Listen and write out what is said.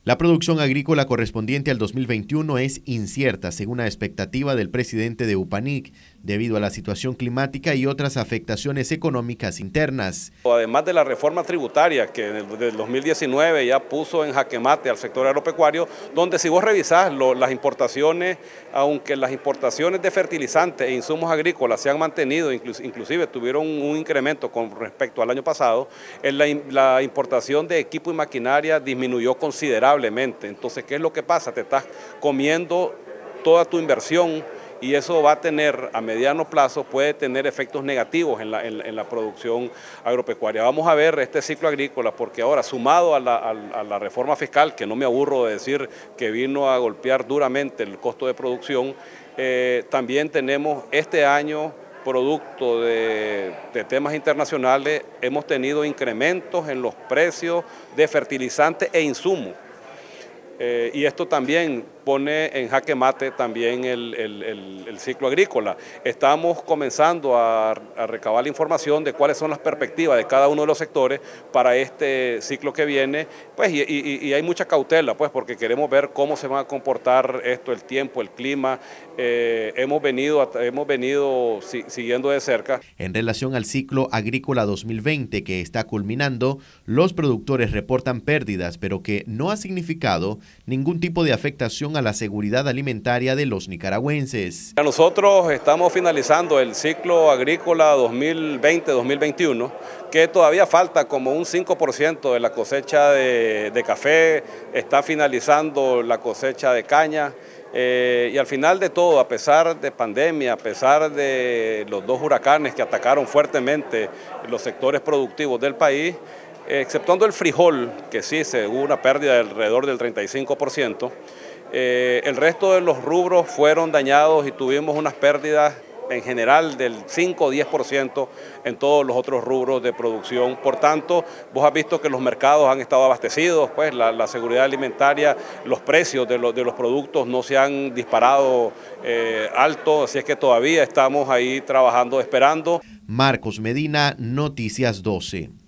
La producción agrícola correspondiente al 2021 es incierta, según la expectativa del presidente de UPANIC, debido a la situación climática y otras afectaciones económicas internas. Además de la reforma tributaria que desde el 2019 ya puso en jaque mate al sector agropecuario, donde si vos revisás las importaciones, aunque las importaciones de fertilizantes e insumos agrícolas se han mantenido, inclusive tuvieron un incremento con respecto al año pasado, la importación de equipo y maquinaria disminuyó considerablemente. Entonces, ¿qué es lo que pasa? Te estás comiendo toda tu inversión y eso va a tener, a mediano plazo, puede tener efectos negativos en la producción agropecuaria. Vamos a ver este ciclo agrícola, porque ahora, sumado a la reforma fiscal, que no me aburro de decir que vino a golpear duramente el costo de producción, también tenemos este año, producto de temas internacionales, hemos tenido incrementos en los precios de fertilizantes e insumos. Y esto también pone en jaque mate también el ciclo agrícola. Estamos comenzando a recabar la información de cuáles son las perspectivas de cada uno de los sectores para este ciclo que viene, pues, y hay mucha cautela, pues, porque queremos ver cómo se va a comportar esto, el tiempo, el clima. Hemos venido siguiendo de cerca. En relación al ciclo agrícola 2020 que está culminando, los productores reportan pérdidas, pero que no ha significado ningún tipo de afectación a la seguridad alimentaria de los nicaragüenses. Nosotros estamos finalizando el ciclo agrícola 2020-2021, que todavía falta como un 5% de la cosecha de café, está finalizando la cosecha de caña. Y al final de todo, a pesar de pandemia, a pesar de los dos huracanes que atacaron fuertemente los sectores productivos del país, exceptuando el frijol, que sí se hubo una pérdida de alrededor del 35%, el resto de los rubros fueron dañados y tuvimos unas pérdidas en general del 5 o 10% en todos los otros rubros de producción. Por tanto, vos has visto que los mercados han estado abastecidos, pues la seguridad alimentaria, los precios de los productos no se han disparado alto, así es que todavía estamos ahí trabajando, esperando. Marcos Medina, Noticias 12.